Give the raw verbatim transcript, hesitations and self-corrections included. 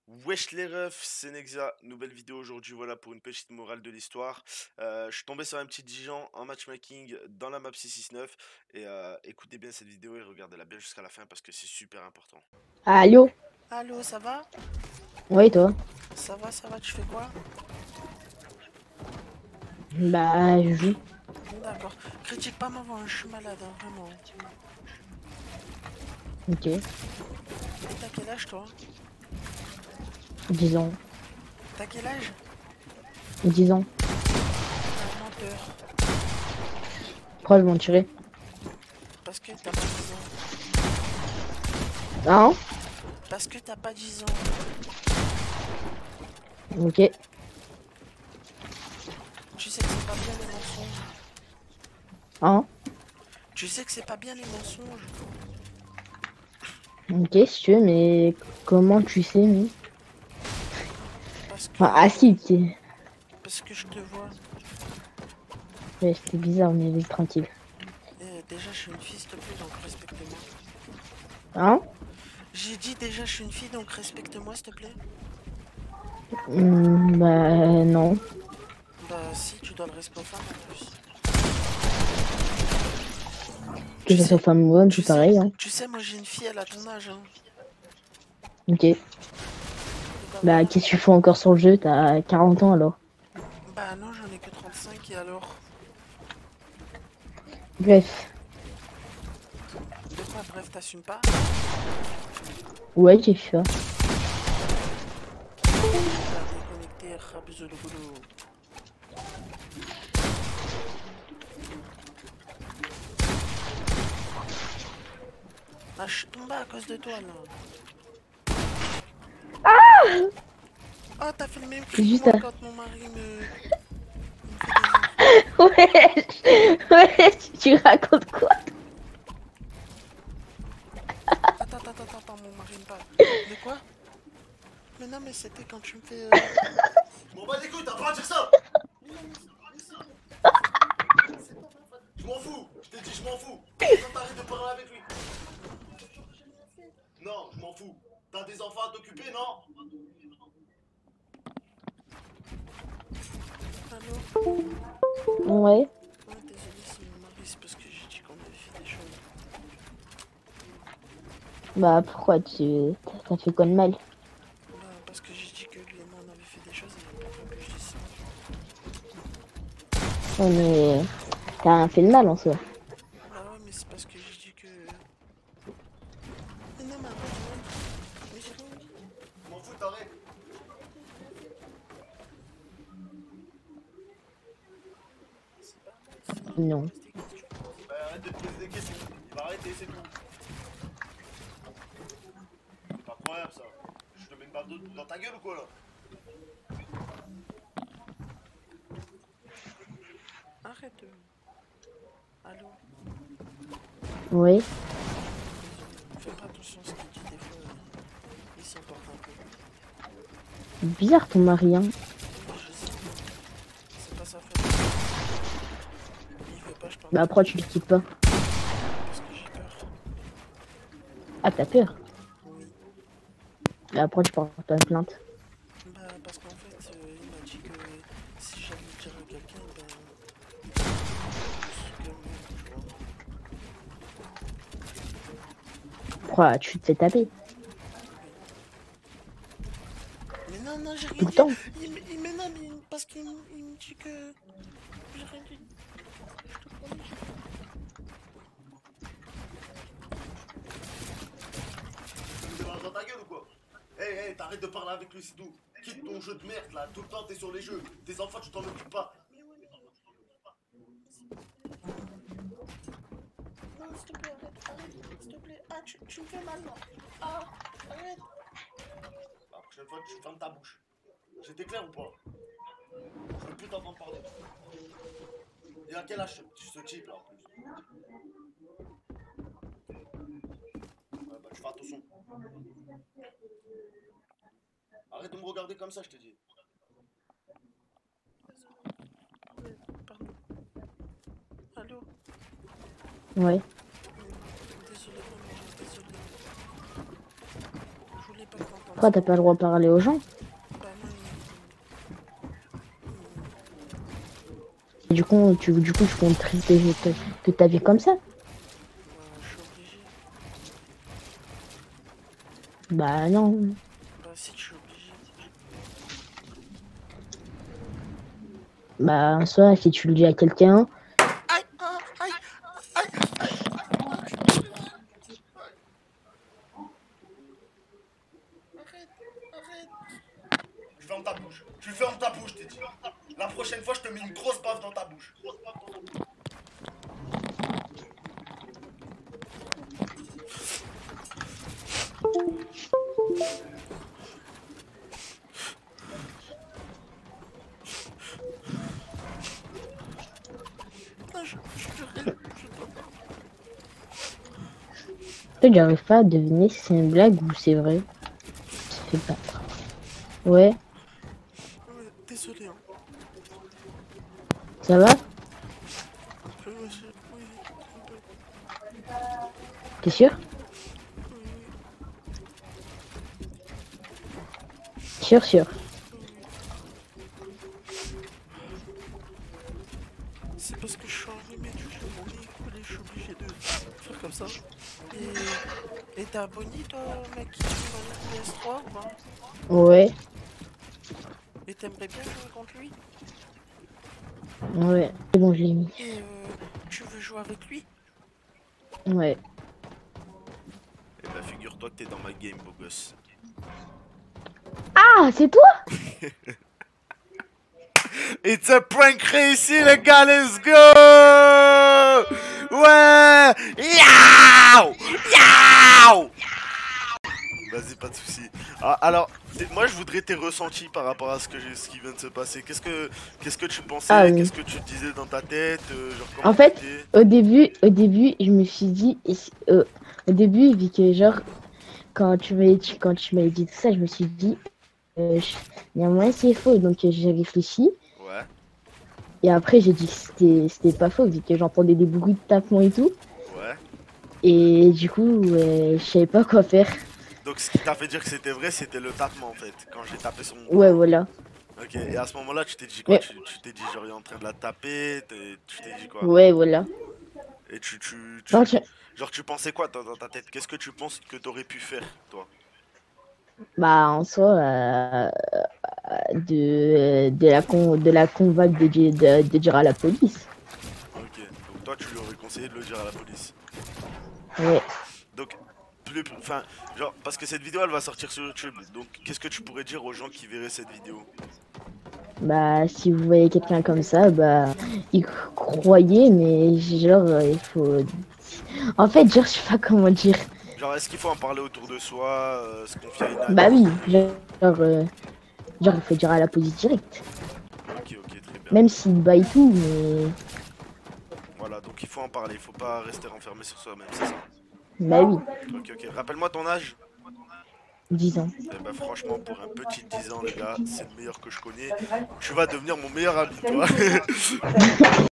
Wesh les refs, c'est Nexa, nouvelle vidéo aujourd'hui, voilà pour une petite morale de l'histoire. Euh, je suis tombé sur un petit Dijon en matchmaking dans la map six six neuf et euh, écoutez bien cette vidéo et regardez-la bien jusqu'à la fin parce que c'est super important. Allô? Allô, ça va? Oui, toi? Ça va, ça va, tu fais quoi? Bah, je joue. D'accord. Critique pas ma voix, hein, je suis malade, hein, vraiment. Ok. Et t'as quel âge, toi? dix ans. T'as quel âge? dix ans. Un menteur. Pourquoi je m'en tirer? Parce que t'as pas dix ans. Hein? Parce que t'as pas dix ans. Ok. Tu sais que c'est pas bien les mensonges. Hein? Tu sais que c'est pas bien les mensonges. Ok, si tu veux, mais comment tu sais, mais... Parce que... Enfin, ah si, t'es... Parce que je te vois. Ouais, c'était bizarre, mais vas-y, tranquille. Et déjà, je suis une fille, s'il te plaît, donc respecte-moi. Hein? J'ai dit déjà, je suis une fille, donc respecte-moi, s'il te plaît. Hmm, bah, non. Bah si, tu dois le respect aux femmes en plus. Que Tu ce soit sais, femme ou homme, tu c'est sais, pareil, hein. tu sais, moi j'ai une fille, elle a ton âge, hein. Ok. Et bah Bah, voilà. qu'est-ce que tu fais encore sur le jeu? T'as quarante ans, alors. Bah non, j'en ai que trente-cinq et alors? Bref. De quoi, bref, t'assumes pas? Ouais, j'ai fait ça. T'as déconnecté, Rabzou le boulot. Ah, je suis tombé à cause de toi, là. Ah, t'as fait le même C'est cri que juste moi à... quand mon mari me, il me fait des enfants. Ouais, ouais, tu racontes quoi? Attends, attends, attends, attends, mon mari me parle. De quoi? Mais non, mais c'était quand tu me fais... Euh... Je m'en bats les couilles, t'as pas à dire ça. Mais non, mais c'est mais c'est- c'est pas ma faute. Je m'en fous, je t'ai dit je m'en fous. Pourquoi t'arrêtes de parler avec lui? J'ai rien fait. Non, je m'en fous. T'as des enfants à t'occuper, non? Allô? Ouais. Ouais, désolé, c'est mon mari, c'est parce que j'ai dit qu'on avait fait des choses. Bah, pourquoi tu... T'as fait quoi de mal? Bah, parce que j'ai dit que lui et moi on avait fait des choses et il a pas fallu que je dise ça. Ouais, mais... T'as rien fait de mal, en soi. Bah ouais, mais c'est parce que j'ai dit que... Mais non, mais arrête, ouais. Mais j'ai rien dit. Je m'en fous, t'arrêtes. J'ai rien fait. C'est pas moi, c'est moi qui me Non. pose des questions. Bah, arrête de te poser des questions. Il va arrêter, c'est tout. C'est pas incroyable ça. Je te mets une balle d'eau dans ta gueule ou quoi là? Arrête. euh. Allô? Oui. Désolé. Fais pas attention à ce qu'il dit des fois. euh, Il s'emporte un peu. Bizarre ton mari, hein. Oui, je sais. C'est pas sa faute. Il veut pas, je parle Bah, trop pourquoi tu le dessus. quittes pas? Parce que j'ai peur. Ah, t'as peur? Oui. Bah, pourquoi tu portes pas plainte? Bah, parce qu'en fait, euh, il m'a dit que si j'allais le dire à quelqu'un, ben. Ce que moi, tu vois. Pourquoi tu te fais taper? Oui. Mais non, non, j'ai rien Tout le dit. temps? Il, me- il, mais non, mais parce qu'il me il me dit que. J'ai rien dit. Je te promets, j'ai rien dit. Tu me démarres dans ta gueule ou quoi? Hé, hey, hé, hey, t'arrêtes de parler avec lui, c'est tout. Quitte ton jeu de merde là, tout le temps t'es sur les jeux. Tes enfants, tu t'en occupes pas. Mais ouais, mais non, mais s'il te plaît. Non, s'il te plaît, arrête, arrête, s'il te plaît. Ah, tu, tu me fais mal là. Ah, arrête. La prochaine fois, tu fermes ta bouche. J'étais clair ou pas? Je veux plus t'entendre parler. Et à quel âge ce, ce type là en plus? Ouais, bah tu fais attention. Arrête de me regarder comme ça, je te dis. Ouais, pardon. Allô? Ouais. Désolé, vraiment, désolé. Je voulais pas content. Pourquoi t'as pas le droit de parler aux gens? Bah moi, Du coup, tu, du coup, tu comptes traiter que ta vie comme ça? bah, je suis obligé. Bah non. Bah si, je suis obligé. Bah en soi, si tu le dis à quelqu'un, Aïe, ah, aïe, aïe, aïe. Arrête, arrête. Je ferme ta bouche. Tu fermes ta bouche, t'es dit. La prochaine fois, je te mets une grosse baffe dans ta bouche. Non, je, je, je, je peux pas. peut-être j'arrive pas à deviner si c'est une blague ou c'est vrai. Ça fait pas. Ouais, Ouais, désolé, hein. ça va? Un peu, ouais, je- oui, un peu. T'es sûr? Oui, Sûr, sûr. oui, oui. C'est parce que je suis enrhumé, du coup, mon nez est collé, je suis obligé de faire comme ça. Et et t'es abonné, toi, au mec qui joue à la P S trois ou pas? Ouais, Et t'aimerais bien jouer contre lui? ouais. C'est bon, je l'ai mis. Et euh, tu veux jouer avec lui? Ouais. Eh bah, figure-toi que t'es dans ma game, beau gosse. Ah, c'est toi? It's a prank réussi, les gars, let's go! Ouais! Yaouh! Yaouh! Vas-y, pas de soucis. Ah, alors, t'es- moi je voudrais tes ressentis par rapport à ce, que j'ai- ce qui vient de se passer. Qu'est-ce que, qu'est-ce que tu pensais? Ah oui. Qu'est-ce que tu disais dans ta tête? euh, genre, comment En fait, t'étais? au début, au début, je me suis dit, et si- euh, au début, vu que genre, quand tu m'as dit, quand tu m'avais dit tout ça, je me suis dit, euh, je- il y a moyen c'est faux, donc euh, j'ai réfléchi. Ouais. Et après, j'ai dit que c'était c'était pas faux, vu que j'entendais des bruits de tapement et tout. Ouais. Et du coup, euh, je savais pas quoi faire. Donc ce qui t'a fait dire que c'était vrai, c'était le tapement en fait, quand j'ai tapé son... Ouais, voilà. Ok, et à ce moment-là, tu t'es dit quoi? Mais- Tu tu t'es dit genre il est en train de la taper, t'es- tu t'es dit quoi? Ouais, voilà. Et tu, tu, tu- Non, tu- genre tu pensais quoi dans, dans ta tête? Qu'est-ce que tu penses que t'aurais pu faire, toi? Bah, en soi, euh, de, de la con, de la convaincre de, di- de, de dire à la police. Ok, donc toi tu lui aurais conseillé de le dire à la police. Ouais. Donc, plus, enfin, genre, parce que cette vidéo elle va sortir sur YouTube, donc qu'est-ce que tu pourrais dire aux gens qui verraient cette vidéo? Bah, si vous voyez quelqu'un comme ça, bah, y croyez, mais genre, euh, il faut. En fait, genre, je sais pas comment dire. Genre, est-ce qu'il faut en parler autour de soi, euh, se confier à une amie? Bah oui, genre, euh, genre, il faut dire à la police direct. Ok, ok, très bien. Même s'il baille tout, mais. Voilà, donc il faut en parler, il faut pas rester renfermé sur soi-même, c'est ça? Bah oui, Ok, ok. Rappelle-moi ton âge. dix ans. Eh ben franchement, pour un petit dix ans, les gars, c'est le meilleur que je connais. Tu vas devenir mon meilleur ami, toi.